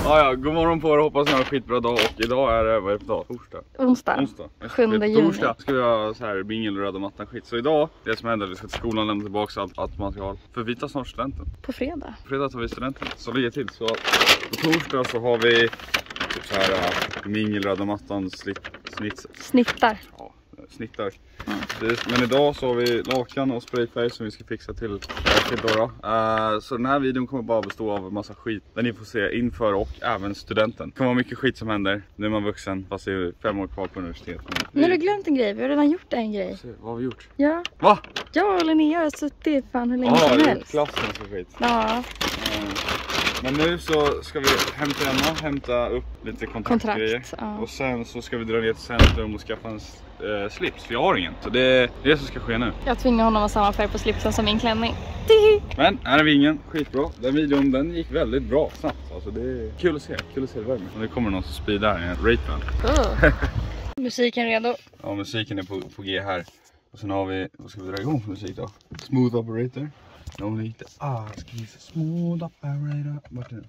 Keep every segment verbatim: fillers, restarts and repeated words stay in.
Ja, ja, god morgon på er, hoppas ni har en skitbra dag. Och idag är det, vad är det för dag? Torsdag? Onsdag. Onsdag. sjunde juni. Torsdag ska vi ha så här bingel och röda mattan skit. Så idag, det som händer, vi ska till skolan lämna tillbaka allt, allt material. För vi tar snart studenten. På fredag. På fredag tar vi studenten, så ligger till. Så på torsdag så har vi typ så här uh, mingel, röda mattan, snitt, snitt, Snittar. Ja, snittar. Mm. Men idag så har vi lakan och sprayfärg som vi ska fixa till, till då. Uh, så den här videon kommer bara bestå av en massa skit där ni får se inför och även studenten. Det kommer vara mycket skit som händer. Nu är man vuxen, fast det är fem år kvar på universitetet. Men du har glömt en grej, vi har redan gjort en grej. Se, vad har vi gjort? Ja. Va? Jag och Linnea har suttit fan hur länge ah, som helst. helst. Klassen och skit. Ja. Uh, men nu så ska vi hämta hemma, hämta upp lite kontaktgrejer. Kontrakt, ja. Och sen så ska vi dra ner till centrum och skaffa en uh, slips, för jag har ingen. Så det är det som ska ske nu. Jag tvingar honom att ha samma färg på slipsen som min klänning. Men här är vi ingen, skitbra. Den videon, den gick väldigt bra snabbt. Alltså det är kul att se, kul att se det värme. Och det kommer någon som speedar en rateman. Oh. Musiken redo. Ja, musiken är på, på G här. Och sen har vi, vad ska vi dra igång för musik då? Smooth operator. De lite, ah, ska vi se, smooth operator. Vart är det?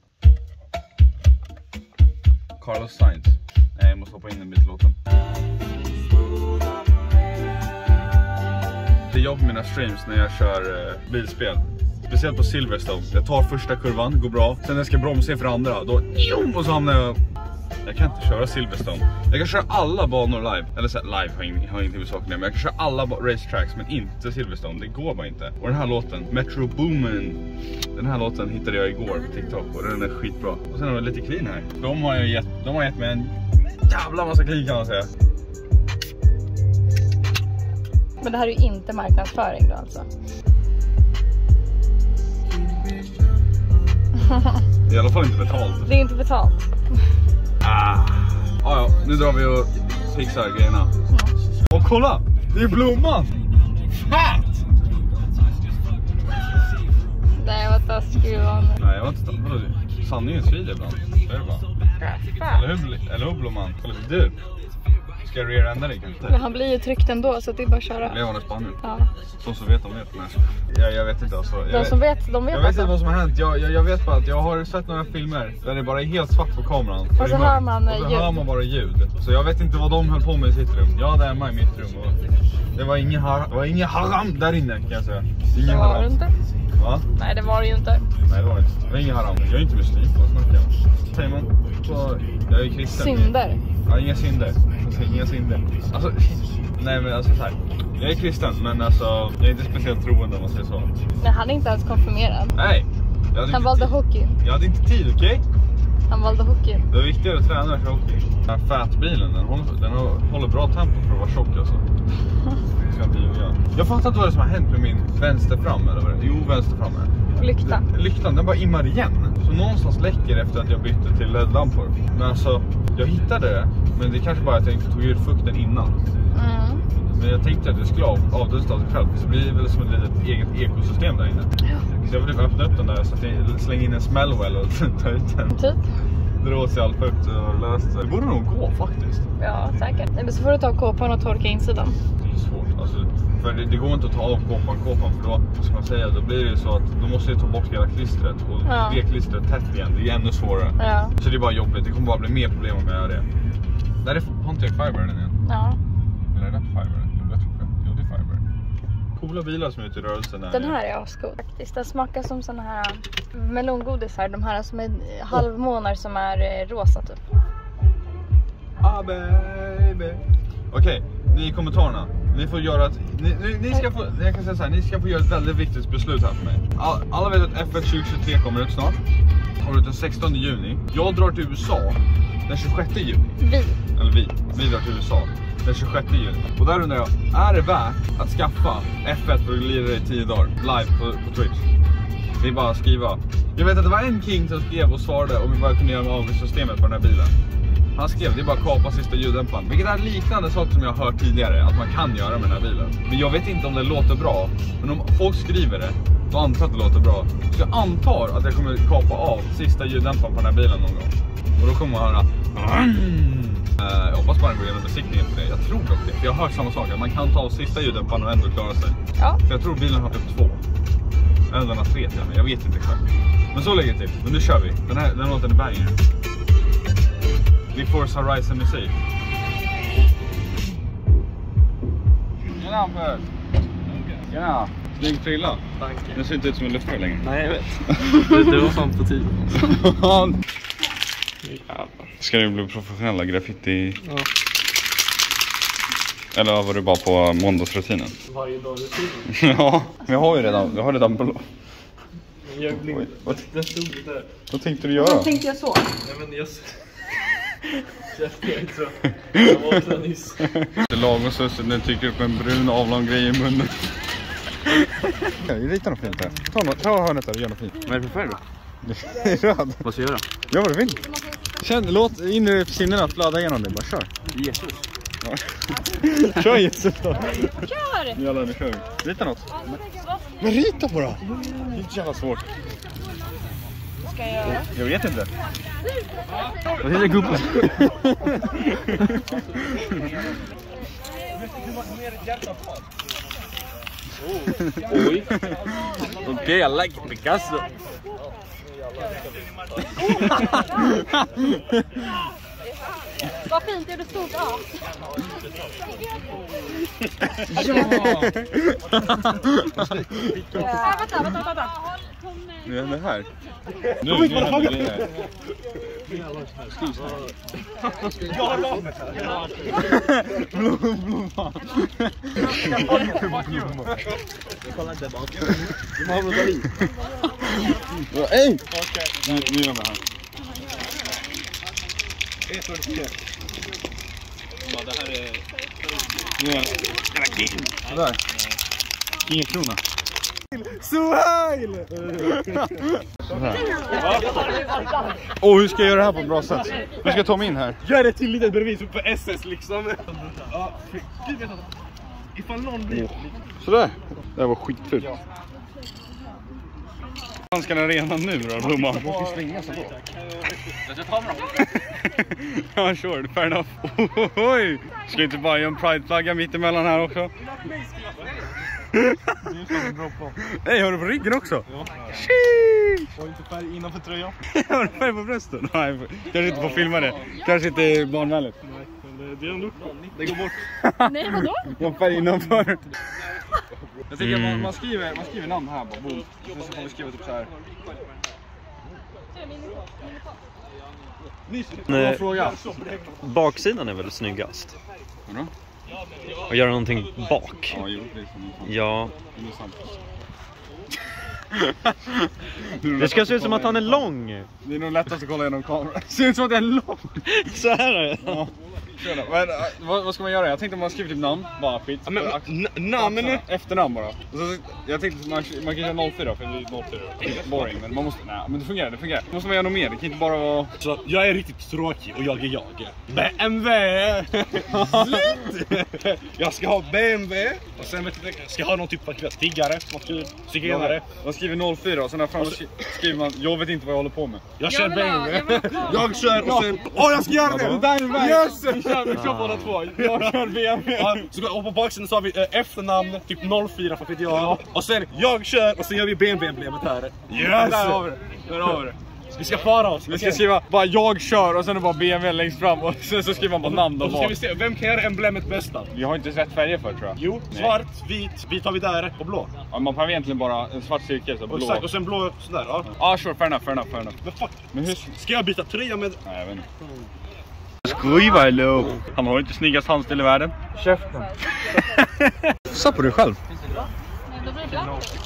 Carlos Sainz. Nej, jag måste hoppa in en bit i låten. Det är jag på mina streams när jag kör eh, bilspel. Speciellt på Silverstone. Jag tar första kurvan, går bra. Sen när jag ska bromsa för andra, då och så hamnar jag... Jag kan inte köra Silverstone. Jag kan köra alla banor live. Eller så här, live har jag, har jag inte med saker med. Men jag kan köra alla racetracks, men inte Silverstone. Det går bara inte. Och den här låten, Metro Boomin. Den här låten hittade jag igår på TikTok. Och den är skitbra. Och sen har vi lite clean här. De har ju gett, de har gett mig en jävla massa clean, kan man säga. Men det här är ju inte marknadsföring då alltså. Det är i alla fall inte betalt. Det är inte betalt. Ah. Ah, ja, nu drar vi och fixar grejerna. Mm. Och kolla, det är blomman. Fat! Nej, vad taskig du var. Nej, jag var inte taskig. Sanningen svider ibland. Det är det bara. Eller hur, eller hur blomman? Eller du? Ska jag rear-ända dig kanske? Men han blir ju tryckt ändå, så det är bara att köra. Blev han spann nu? Ja. Så så vet de det. Jag, jag vet inte alltså. Jag De vet, som vet, de vet Jag vet alltså. inte vad som har hänt. Jag, jag, jag vet bara att jag har sett några filmer där det bara är helt svart på kameran. Och så hör man och så ljud. hör man bara ljud. Så jag vet inte vad de höll på med i sitt rum. Jag var hemma i mitt rum och det var ingen, har, det var ingen haram där inne, kan jag säga. Ingen Det var haram. det inte. Va? Nej, det var det ju inte. Nej, det var det inte. Det var ingen haram. Jag är inte muslim, vad snackar jag om? Säger man? Så, jag är kristen. Synder. Ja, inga synder. Alltså, inga synder. Alltså, nej men alltså så här. Jag är kristen, men alltså jag är inte speciellt troende om man säger så. Nej, han är inte ens konfirmerad. Nej. Han valde tid. hockey. Jag hade inte tid, okej? Okay? Han valde hockey. Det var viktigare att träna för hockey. Den här fat-bilen, den håller, den håller bra tempo för att vara tjock alltså. Jag ska inte ljuga. Jag fattar inte vad det som har hänt med min vänster fram eller vad det är. Jo, vänster fram här. Lykta. Lyktan, den bara immar igen. Så någonstans läcker efter att jag bytte till L E D-lampor. Men alltså, jag hittade det. Men det är kanske bara att jag inte tog ut fukten innan. Mm. Men jag tänkte att det skulle avdusta av sig själv. Så det blir väl som ett litet eget ekosystem där inne. Ja. Så jag vill öppna upp den där så att jag slänger in en smellwell och ta ut den. Typ. Dra åt sig all fukt och löst det. Det borde nog gå faktiskt. Ja, säkert. Men så får du ta kåpan och torka insidan. Det är svårt. Alltså, för det, det går inte att ta av kåpan, kåpan för då, ska man säga, då blir det ju så att då måste jag ta bort hela klistret och ja. det klistret tätt igen. Det är ännu svårare. Ja. Så det är bara jobbigt. Det kommer bara bli mer problem om jag gör det. Där är Pontiac Fiber den igen. Ja. Eller är det Fiber? Jag tror det. Jo, det är Fiber. Coola bilar som är ute i rörelsen. Den här är ascool faktiskt. Den smakar som såna här melongodis här. De här som är halvmånar som är rosa typ. Ah baby. Okej, okay, ni i kommentarerna. Ni får göra ett, ni, ni, ni ska få, jag kan säga så här, ni ska få göra ett väldigt viktigt beslut här för mig. All, alla vet att F ett tjugo tjugotre kommer ut snart. Kommer ut den sextonde juni. Jag drar till U S A den tjugosjätte juni. Vi. Eller vi. Vi drar till U S A den tjugosjätte juni. Och där undrar jag, är det värt att skaffa F ett för att lira i tio dagar live på, på Twitch? Det är bara att skriva. Jag vet att det var en king som skrev och svarade om vi bara kunde göra med avgiftssystemet på den här bilen. Han skrev, det är bara att kapa sista ljuddämparen. Vilket är liknande sak som jag har hört tidigare att man kan göra med den här bilen. Men jag vet inte om det låter bra. Men om folk skriver det, då antar jag att det låter bra. Så jag antar att jag kommer kapa av sista ljuddämparen på den här bilen någon gång. Och då kommer man höra uh, jag hoppas bara den går igenom besiktningen för det. Jag tror dock det, för jag har hört samma sak. Att man kan ta av sista ljuddämparen och ändå klara sig. Ja. För jag tror bilen har typ två. Eller den har tre till mig, jag vet inte själv. Men så lägger jag till, men nu kör vi. Den här den låten är banger. Vi Forza Horizon musik. Tjena Hampus! Tjena! Snygg frilla. Tack. Den ser inte ut som en luftfärg längre. Nej, jag vet. Det var fan på tiden. Ska du bli professionella graffiti? Ja. Eller var du bara på måndagsrutinen? Varje dag rutinen. Ja, men jag har ju redan, jag har redan blå. Jag blev... Oj, vad, Den stod där. vad tänkte du göra? Vad tänkte jag så? Nej men jag... Jag vet så. Jag var också nyss. Det lagom susset när du tycker upp en brun avlång grej i munnen. Jag ritar något fint här. Ta, något, ta hörnet där och gör något fint. Vad är det för färg då? Det är röd. Vad ska jag göra? Gör vad du vill. Känn, låt in i sinnena flöda igenom det. Bara kör. Jesus. Ja. Kör Jesus då. Kör! Jävlar, nu kör vi. Rita något. Men rita bara. Det är inte jävla svårt. Ska jag göra? Jag vet inte. Vad heter gubben? Oj. Okej, okay, I like Picasso. Vad fint det stod av. Ja. Vänta, vänta, vänta. Nu är det här. Nu är det här. Blom, blomma. Kolla inte bak. Hej! Nu är de här. Ja, det här är... Nu är det. Sådär. Ingen krona. Suhail! Åh, hur ska jag göra det här på ett bra sätt? Hur ska jag ta mig in här? Gör det till litet bevis på S S liksom. Ja, ifall någon blir... Sådär. Det här var skitfult. Vad ska den rena nu då, blomman? Man får slänga sig då. Jag ska ta mig då. Ja, sure. Fair enough. Oj! Ska inte bara göra en pride-flagga mitt emellan här också? Nej, har du på ryggen också? Ja. Sheesh! Och inte färg innanför tröjan. Har du färg på brösten? Nej, kanske inte får filma det. Kanske inte är barnvänligt. Nej, men det är en lucka. Det går bort. Nej, vadå? Jag har färg innanför. Jag tycker mm. man, man, skriver, man skriver namn här bara. Boom. Sen så får man skriva typ så här. Nej. Fråga. Baksidan är väl snyggast? Vadå? Och göra någonting bak. Ja, jo, det är som Ja. det, det ska se ut som att han är lång. Det är nog lättast att kolla genom kameran. Det ser ut som att jag är lång. Så här är det. Ja. Men, vad, vad ska man göra? Jag tänkte man skriver typ namn. Bara skit. Ja, men, namn? Efternamn bara. Så, jag tänkte man, man kan göra noll fyra för det är noll fyra. Boring, men man måste... Nej, men det fungerar, det fungerar. Då måste man göra något mer. Det kan inte bara vara... Så jag är riktigt tråkig och jag är jag. B M W! Jag ska ha B M W. Och sen vet jag, ska jag ha någon typ av tiggare. Något kul. Zigenare. Man skriver noll fyra och sen där framme skriver man... Jag vet inte vad jag håller på med. Jag kör B M W. Jag, jag kör och sen... Åh, oh, jag ska göra det! Det där är väg. Yes! Vi kör, vi kör båda två. Jag kör B M W. Ja, så, och på baksidan så har vi äh, efternamn, typ noll fyra för att jag. Och sen jag kör och sen gör vi B M W-emblemet här. Yes! Där har vi det. Där har vi det. Vi ska para oss. Vi ska skriva bara jag kör och sen är det bara B M W längst fram och sen så skriver man bara namn och då ska vi se, vem kan göra emblemet bästa? Vi har inte rätt färger för, tror jag. Jo, Nej. svart, vit, vit har vi där och blå. Ja, man behöver egentligen bara en svart cirkel så blå. Exakt, och sen blå sådär, ja. Ja, ah, sure, fair enough, fair enough, fair enough. Men fuck, men hur... ska jag byta tröja med... Nej, jag vet inte. Skriva eller? Han har inte snyggast handstil i världen. Käften. Så på dig själv. Då blir det glatt.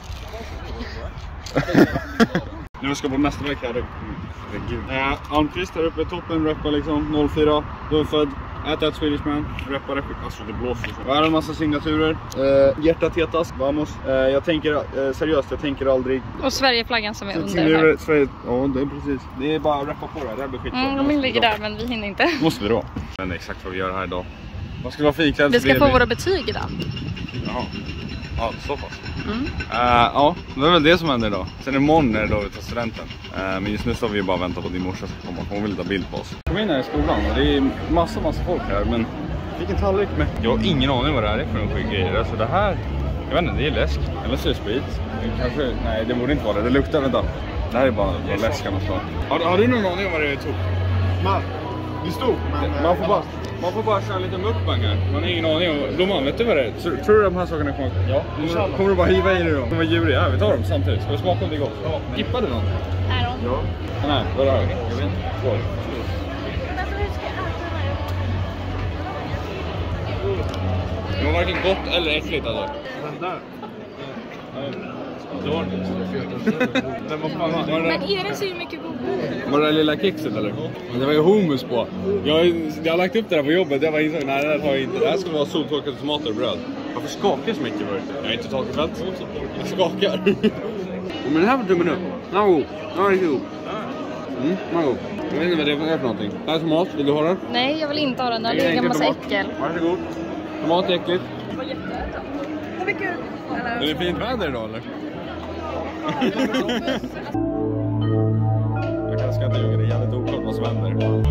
Nu ska på mästerverk här. Eh, Almqvist här uppe i toppen, rappar liksom noll fyra. Då är född. Ät ett Swedish man, rappar det. Alltså det blåser. Och här har en massa signaturer. Eh, hjärtat hetas, vamos. Eh, jag tänker eh, seriöst, jag tänker aldrig. Och Sverigeflaggan som är under Signature, här. Sverige, ja, det är precis. Det är bara att rappa på det här, det här blir skitbra. Mm, de ligger där men vi hinner inte. Måste vi då. Men det är exakt vad vi gör här idag. Vad ska vi ha för iklädd? Vi ska få våra betyg idag. Jaha. Ja, så pass. Mm. Uh, ja, det är väl det som händer idag. Sen imorgon är det då vi tar studenten. Uh, men just nu så har vi bara väntat på att din morsa ska komma. Hon vill ta bild på oss. Kom in här i skolan och det är massa, massa folk här. Men vilken tallrik med. Jag har ingen aning vad det här är för en skit grejer. Alltså det här Jag vet inte, det är läsk. Eller så är det sprit. Kanske, nej, det borde inte vara det. Det luktar, vänta. Det här är bara, bara läsk av något slag. Har, har du någon aning om vad det tog? Man, det stod, men... Man får bara, man får bara köra en liten mukbang här. Man har ingen aning om... Blomman, vet du vad det är? Tror, tror du de här sakerna kommer... Ja, kommer, kommer du bara hiva i dig dem? Vad djur det är? Vi tar dem samtidigt. Ska vi smaka om det är gott? Ja. Gippar du någon? Är de? Ja. Nej, vad är det? Jag vet inte. Skål. Det var varken gott eller äckligt alltså. Den där. Men Erin ser ju mycket godare. Var det lilla kexet eller? Det var ju hummus på. Jag, jag har lagt upp det där på jobbet. Jag var insåg, nej det här tar jag inte. Det här ska vara soltorkade tomater och bröd. Varför skakar så mycket? Jag är inte takfält. Jag skakar. Men den här var tummen upp. Den var god. Den var riktigt god. Mm, den var god. Jag vet inte vad det är för någonting. Det här är tomat. Vill du ha den? Nej, jag vill inte ha den. Det är en massa äckel. Varsågod. Tomat är äckligt. Det var jätteäta. Det var kul. Är det fint väder idag eller? Jag kanske ska inte ljuga, det är jävligt oklart vad som händer.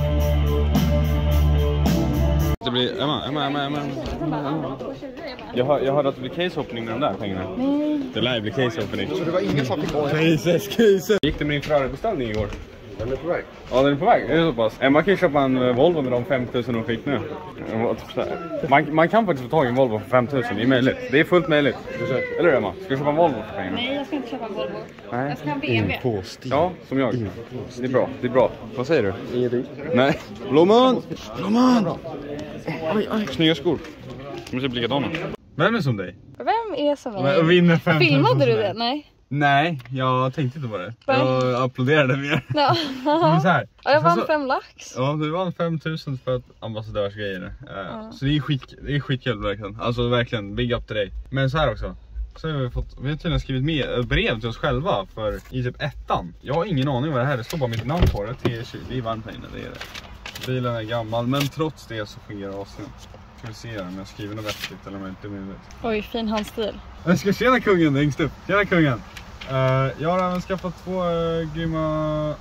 Det blir... Emma, Emma, Emma, Emma. Jag, hör, jag hörde att det blir casehoppning med de där pengarna. Nej. Det lär bli casehoppning. Så det var ingen som fick gå. Cases, cases. Gick det med din Ferrari-beställning igår? Den är på väg. Ja, den är på väg. Det är så pass. Emma kan ju köpa en Volvo med de fem tusen de fick nu. Man, man kan faktiskt få tag i en Volvo för fem tusen. Det är möjligt. Det är fullt möjligt. Eller hur Emma? Ska du köpa en Volvo för pengarna? Nej, jag ska inte köpa en Volvo. Nej. Jag ska ha en B M W. Ja, som jag. Det är bra. Det är bra. Vad säger du? Erik. Nej. Blomman! Blomman! Oj, oj. Snygga skor. De måste bli likadana. Vem är som dig? Vem är som Men, mig? vinner fem tusen. Filmade du det? Nej. Nej, jag tänkte inte på det. Jag applåderade mer. Ja. Men så här. Ja, jag vann så, fem lax. Ja, du vann fem tusen för ett ambassadörsgrejer. Uh, Ja. Så det är skit, det är skitkul verkligen. Alltså verkligen, big up till dig. Men så här också. Så har vi fått, vi har tydligen skrivit med brev till oss själva för i typ ettan. Jag har ingen aning vad det här är. Det står bara mitt namn på det. T tjugo, det är varmt här inne, det är det. Bilen är gammal, men trots det så fungerar asen. Ska vi se om jag skriver något vettigt eller om jag inte minns. Oj, fin handstil. Jag ska tjena kungen, längst upp. Tjena kungen. Uh, jag har även skaffat två uh, grymma...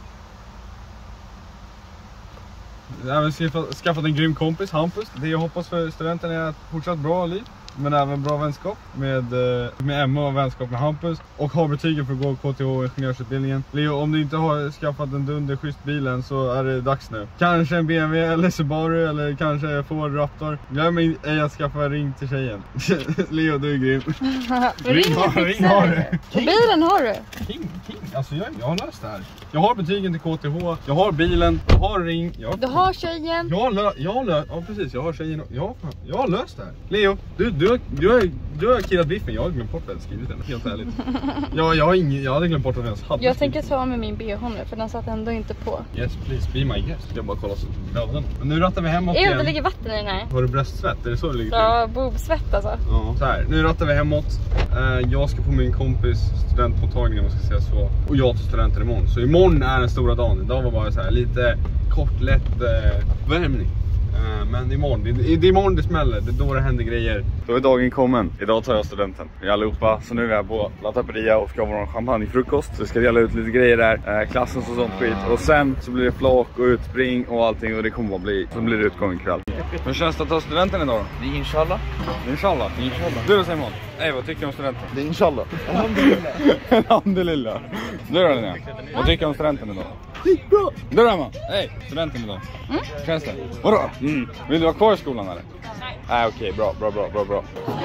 Jag har även skaffat, skaffat en grym kompis, Hampus. Det jag hoppas för studenten är ett fortsatt bra liv. Men även bra vänskap med, med Emma och vänskap med Hampus. Och har betygen för att gå K T H-ingenjörsutbildningen. Leo, om du inte har skaffat en dunder schysst bilen så är det dags nu. Kanske en B M W eller Subaru eller kanske Ford Raptor. Glöm ej att skaffa ring till tjejen. Leo, du är grym. Ring har, ring har du. Bilen har du. King, king. Alltså jag, jag har löst det här. Jag har betygen till K T H. Jag har bilen. Jag har ring. Jag har... Du har tjejen. Jag har löst. Jag har löst. Ja precis, jag har tjejen. Jag, jag har löst det här. Leo, du, du, har, du, har, du har killat biffen. Jag har glömt bort att jag skrivit den. Helt ärligt. Ja, jag, har ingen, jag hade glömt bort att jag ens hade. Jag tänker ta med min B H nu för den satt ändå inte på. Yes, please, be my guest. Jag bara kollar så över. Men nu rattar vi hemåt Ew, igen. det ligger vatten i den här. Har du bröstsvett? Är det så det ligger? Ja, boobsvett alltså. Ja, så här. Nu rattar vi hemåt. Uh, jag ska på min kompis studentmottagning, om man ska säga så. Och jag tar studenten imorgon. Så imorgon är den stora dagen. Idag var bara så här lite kort, lätt uh, värmning. Uh, men imorgon, det, det är imorgon det smäller. Det är då det händer grejer. Då är dagen kommen. Idag tar jag studenten. Vi är allihopa. Så nu är vi här på La Taperia och ska ha vår champagnefrukost. Så vi ska dela ut lite grejer där. Uh, klassen och sånt skit. Och sen så blir det flak och utspring och allting. Och det kommer att bli, så blir det utgång ikväll. Hur känns det att ta studenten idag då? Det är inshallah. Inshallah. Inshallah. Du då Simon? Ej, vad tycker du om studenten? Det är inshallah. Alhamdulillah. Du då Linnea? Vad tycker du om studenten idag? Skitbra! Du då Emma? Ej, studenten idag. Mm? Känns det? Vadå? Mm. Vill du vara kvar i skolan eller? Nej. Nej okej, okay. bra, bra, bra, bra, bra.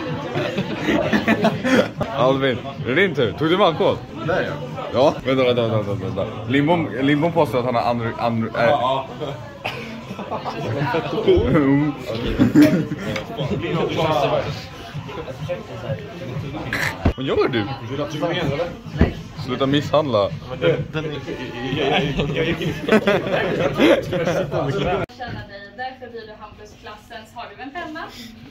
Alvin, är det din tur? Tog du med alkohol? Nej, ja. Ja, vänta, vänta, vänta, vänta, vänta. Limbom, Limbom påstår att han har andra... andra äh. Ja. Vad gör du? Sluta misshandla. Känna dig, därför blir du Hampus klassens. Har du en penna?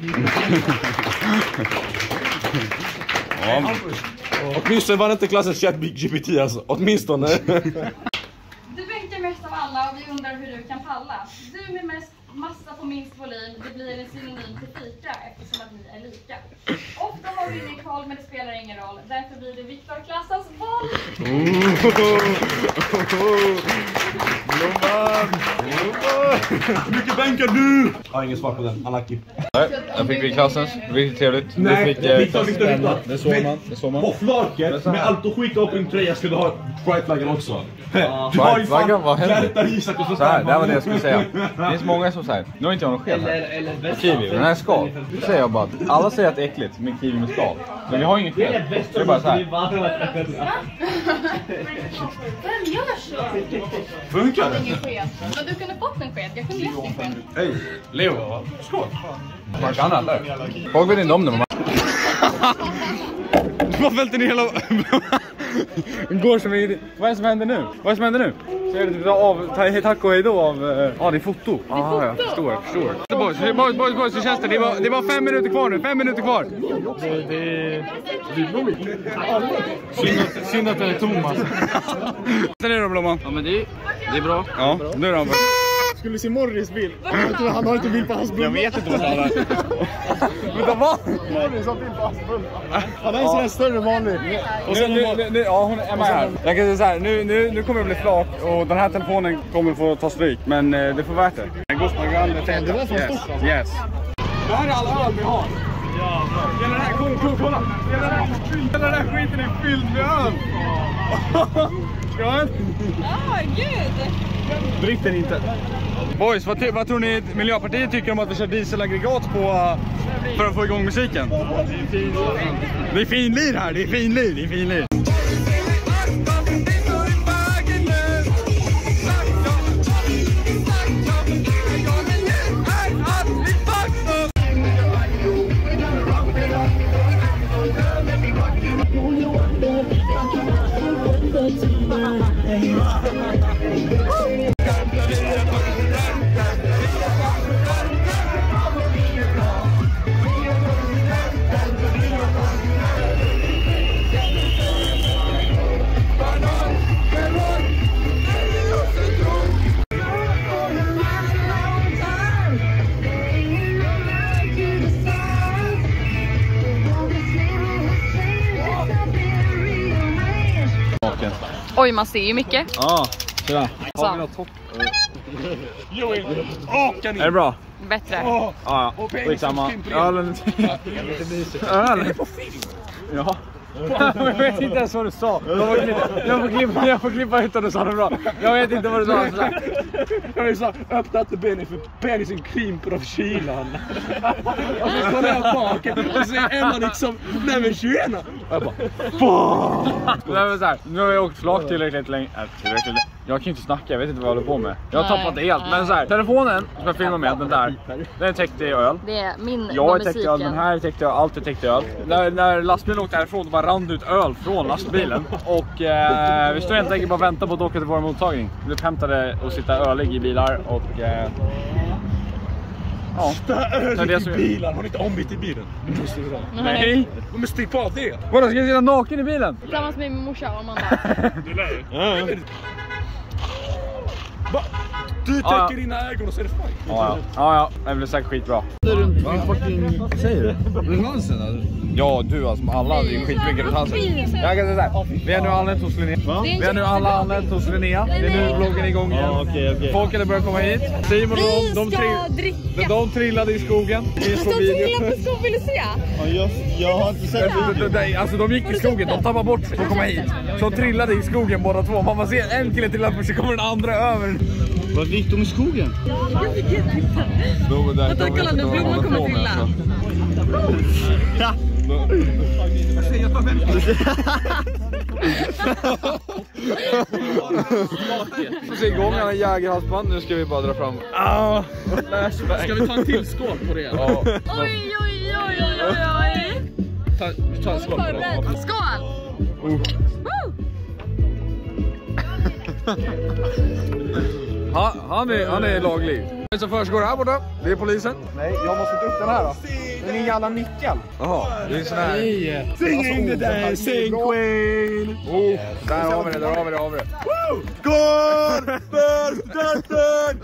Ja. Åtminstone var det inte klassens G P T alltså. Åtminstone. Du bänkar mest av alla och vi undrar hur du kan palla. Du med mest massa på minst volym, det blir en synonym till fika eftersom att ni är lika. Ofta har vi ingen koll men det spelar ingen roll. Därför blir det Viktor-klassens boll. Blomman! Blomman! Hur mycket bänkar du? Jag har ingen svar på den, unlucky. Jag fick vi klassens, riktigt trevligt. Nej, fick, eh, Victor, Victor, Victor. Det såg man, det såg man. På flaket, med allt och skit upp en tröja ska du ha Pride-flaggan också. Pride-flaggan, vad händer? Så Så här, det här var det jag skulle säga. Det finns många som säger, nu har inte jag någon sked här. Kiwi, men den här skal. Då säger jag bara att alla säger att det är äckligt med kiwi med skal. Men vi har ingen sked. Så det är bara så här. Vem gör så? Funkar det? Ingen sked. Men du kunde fått en sked, jag kunde gett en sked. Hej, Leo. Skål. Man kan alla. Folk vet inte om det, men man... Du har fällt en hela... Går som i... Vad är det som händer nu? Vad är det som händer nu? Så är det typ av... Ta, tack och hej då av... Ja, ah, det är foto. Ja, ah, jag förstår, jag förstår. Boys, boys, boys, boys, hur känns det? Det är, bara, det är bara fem minuter kvar nu. Fem minuter kvar. Det, det, det är blommigt. Synd, synd att det är Thomas. Sen är det då, Blomman. Ja, men det, det är bra. Ja, nu är det han. Skulle se Morris bil. Han har inte bil på hans blomma. Jag vet inte vad det är. Vänta, vad? Morris har bil på hans blomma. Han är en sån här större vanlig. Och sen, nu, nu, nu, ja, hon är med här. Jag kan säga så här, nu, nu, nu kommer det bli flak och den här telefonen kommer få ta stryk. Men eh, det får värt det. Det var från yes. Stockholm. Yes. Det här är alla öl vi har. Ja, bra. Hela den här, kolla, kolla, kolla. Hela den här, hela den här skiten är fylld med öl. Skål. Ja, gud. Drick den inte. Boys, vad, vad tror ni Miljöpartiet tycker om att vi kör dieselaggregat på uh, för att få igång musiken? Det är fin lir här, det är fin lir, det är fin lir. Oj, man ser ju mycket. Ja, sådär. Så. Har vi något topp? Joel. Åh, kanin. Är det bra? Bättre. Åh. Ja, ja. Skitsamma. Ölen. Ölen. Ja. Jag vet inte ens vad du sa. Jag får klippa, jag får klippa, jag får klippa ut om du sa det bra. Jag vet inte vad du sa. Jag sa, öppna inte benen för penisen krymper av kylan. Och så står jag bak och så är Emma liksom, nej men tjena. Och jag bara, Nej, men så här, nu har jag åkt flak tillräckligt länge. Äh, tillräckligt länge. Jag kan ju inte snacka, jag vet inte vad jag håller på med. Jag har Nej, tappat det helt. Men så här, telefonen som jag filmar med, den där, den är täckt i öl. Det är min Jag är täckt i öl, den här är täckt i öl, allt är täckt i öl. När, när lastbilen åkte härifrån, då bara rann ut öl från lastbilen. Och eh, vi står helt enkelt bara och väntar på att åka till vår mottagning. Vi blev hämtade och sitta ölig i bilar och... Eh, ja. öl i bilen, har ni inte ombytt i bilen? Nej. Men styr av det. Vadå, ska jag sitta naken i bilen? Tillsammans med min morsa och Amanda. Du lär ju. Ja. Du täcker ja, ja. dina ögon och så är det fine. Ja, ja, ja, ja. Det blir säkert skitbra. Vad säger du? Runt halsen alltså? Ja, du alltså, alla hade ju skitmycket runt halsen. Jag kan säga såhär, vi är nu anlänt hos Linnea. Vi är nu alla anlänt hos Linnea. Det är nu vloggen igång igen. Ja, okay, okay. Folk hade börjat komma hit. Simon och de, de, tri de trillade i skogen. De trillade på skogen, vill du se? Ja, jag, jag har inte sett det. Alltså de gick i skogen, de tappade bort för att komma hit. Så de trillade i skogen båda två. Man ser en kille till att så kommer den andra över. Vad gick de i skogen? Jag fick inte titta. Vänta, kolla nu, blommor kommer trilla. Ja. Så se igång han en jägerhalsband. Nu ska vi bara dra fram. Ah, ska vi ta en till skål på det? Ja. Oj, oj, oj, oj, oj, oj. Ta, vi tar en skål på det. Skål! Uh. Ha, han, är, han är laglig. Det som försiggår här borta, det är polisen. Nej, jag måste ta upp den här då. Den är jävla nyckel. Jaha, det är sån här. Sing the dancing queen. Oh, där har vi det, där har vi det, där har vi det. Skål för döden!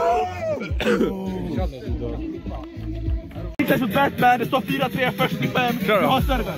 Inte för Batman, det står fyra tre fyrtiofem. Kör då. Jag har serven.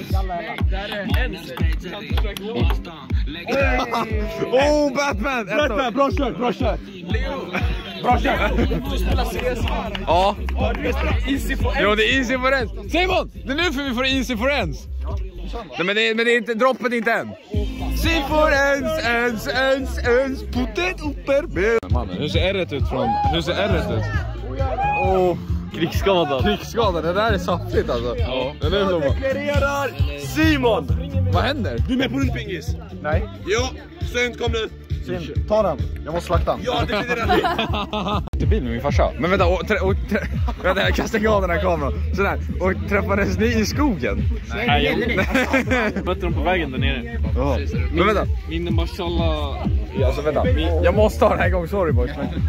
Oh, Batman! Batman, bra kört, bra kört. Bra kört! Du spelar C S här. Ja. Easy for Jo, det är easy for ens. Simon, det är nu för vi får easy for ens. Nej, men det är, men det är inte, droppet är inte än. Si for ens, ens, ens, ens, putet upper ben. Mannen, hur ser ärret ut från, hur ser ärret ut? Åh, oh, krigsskadad. krigsskadad, det där är saftigt alltså. Ja. Det är Jag deklarerar Simon! Vad händer? Du är med på rundpingis? Nej. Ja, synt kom nu. Ta den, jag måste slakta den. Ja, det blir det. Till bil med min farsa. Men vänta, och, och, och, vänta jag kastar av den här kameran. Sådär, och träffades ni i skogen? Nej, jag mötte dem på vägen där nere. Ja. Men vänta. Min mashallah. Ja, alltså vänta, jag måste ta den här gången, sorry boys. Men...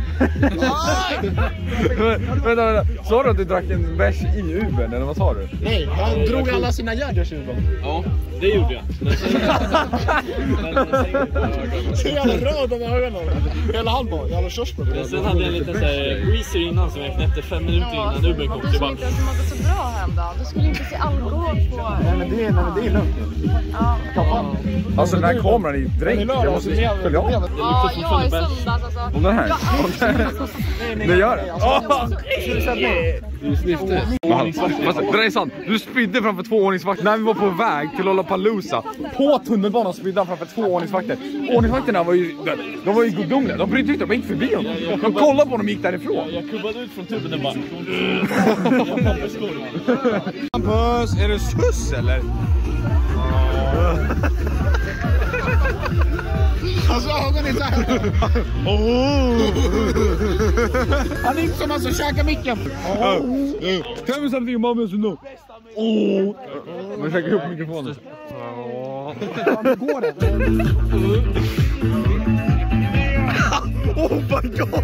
vänta, vänta, sa du att du drack en bärs i Ubern, eller vad sa du? Nej, han drog alla sina jägers ur dem. Ja, det gjorde jag. Så jävla röd om ögonen. Hela han bara, jävla körsbär. Sen hade jag en liten såhär greaser innan som jag knäppte fem minuter innan Uber kom. Du som inte ens mådde så bra hem då. Du skulle inte se alkohol på... Nej men det är, nej, men det är lugnt. Ja. Alltså den här kameran är dränkt, jag måste följa av. Ja, jag är söndags alltså. Om den här? Det gör det? Fast det är sant, du spydde framför två ordningsvakter när vi var på väg till Lollapalooza. På tunnelbanan spydde han framför två ordningsvakter. Ordningsvakterna var ju, de var ju gudomliga, de brydde inte, de gick förbi honom. De kollade på honom och gick därifrån. Jag kubbade ut från tuben och bara... Hampus, är det suss eller? Alltså ögonen är såhär. Han är inte som han som käkar micken. Tell me something about me no. Åh. Men försöker upp mikrofonen. Går det? Oh my god.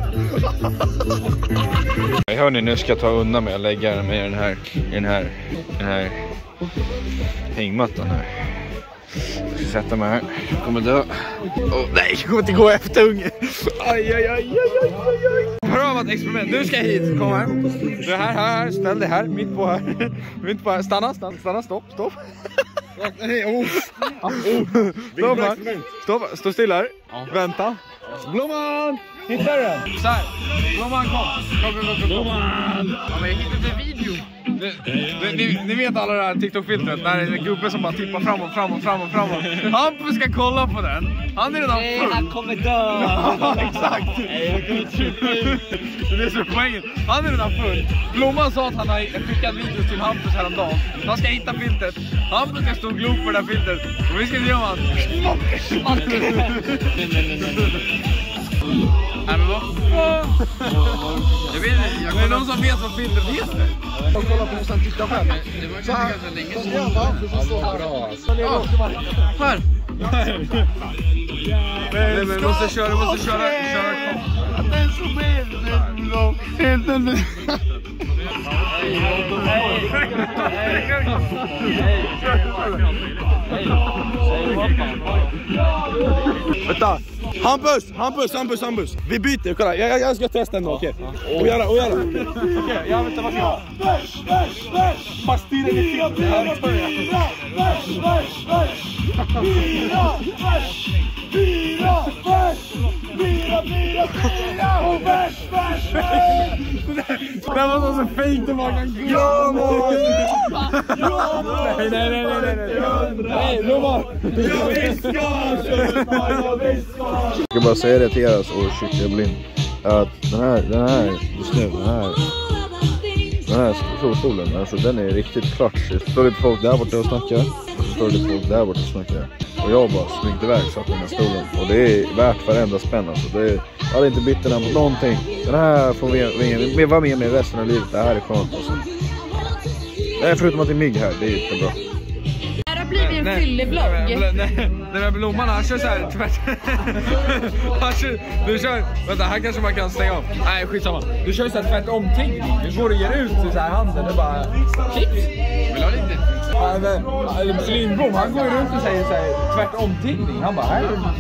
Hörni, nu ska jag ta undan mig och lägga den med den här i den här den här hängmattan här. Jag ska sätta mig här. Jag kommer dö. Oh, nej, jag kommer inte gå efter unge. Aj, aj, aj, aj, aj, aj. Pröva ett experiment. Nu ska jag hit. Kom här. Du är här, här, här. Ställ dig här. Mitt på här. Mitt på här. Stanna, stanna, stanna. Stopp, stopp. Nej, oh. Stopp här. Stopp. Stå stilla här. Vänta. Blomman! Hittar du den? Så här. Blomman, kom. Kom, kom, kom, kom. Blomman! Ja, men jag hittade video. Ni, ni, ni vet alla det här TikTok-filtret när det är en gubbe som bara tippar framåt, framåt, framåt, framåt. Hampus ska kolla på den. Han är redan full. Nej, han kommer dö. Ja, exakt. Det är så poängen. Han är redan full. Blomman sa att han har skickat videos till Hampus häromdagen. Han ska hitta filtret. Hampus ska stå och glo på det här filtret. Och vi ska göra han. Nej men vad fan? Jag vet inte, jag är någon som vet vad filtret heter. Jag kollar på nästan titta själv. Det var ju ganska länge sedan. Ja, här! Nej men måste köra, måste köra, köra. Den som är helt under. Vänta! Hampus! Hampus! Hampus! Hampus! Vi byter, kolla! Jag, jag ska testa en okej? Okay. Och göra, och göra! Okej, okay, jag väntar, vad ska jag? Bärs! Bärs! Bärs! Fast styr den i fel! Bärs! Bärs! Bärs! Fyra! Bärs! Fyra! Bärs! Fyra! Fyra! Fyra! Och bärs! Bärs! Det här var så så fejk det var kan Ja, nej, nej, nej, nej, nej, nej, Blomman! Jag ska bara säga det till er, och shit, jag blir att den här, den här, just nu, den här, den här solstolen, alltså den är riktigt klatsch. Det står lite folk där borta och snackar, och så står det lite folk där borta och snackar. Och jag bara smygt iväg satt den här stolen, och det är värt varenda spänn alltså. Det är, jag hade inte bytt den här mot någonting. Den här får vi, vi vara med med resten av livet, det här är skönt alltså. Nej, förutom att det är mygg här, det är inte bra. Det här blir en fylleblogg. Nej, nej, Blomman han kör så här tvärt. Han kör, du kör, vänta här kanske man kan stänga av. Nej skitsamma, du kör så här tvärtom ting. Du går och ger ut så här handen och bara chips. Vill du ha lite? Ja, men Lindbom han går ju runt och säger så här tvärtom ting. Han bara här.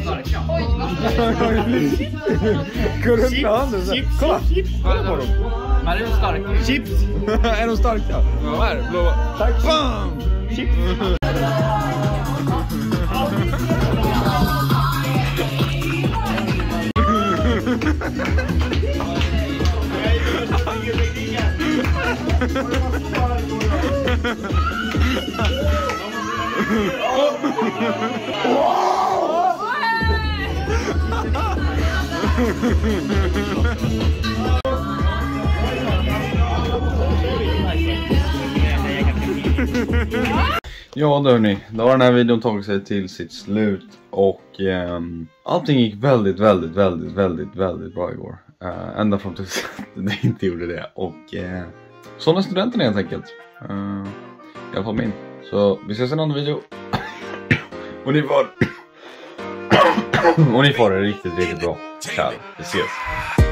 Går runt med handen så här. Kolla, kolla på dem. Men är de starka? Chips. Är de starka? Ja, här, Blomman. Tack. Bam! Chips. Ja då hörni, då har den här videon tagit sig till sitt slut och eh, allting gick väldigt, väldigt, väldigt, väldigt, väldigt bra igår. Eh, ända fram till att det inte gjorde det och eh, sådana studenten helt enkelt. Eh, I alla fall min. Så vi ses i en annan video. Och ni får och ni får det riktigt, riktigt bra. Ciao, vi ses.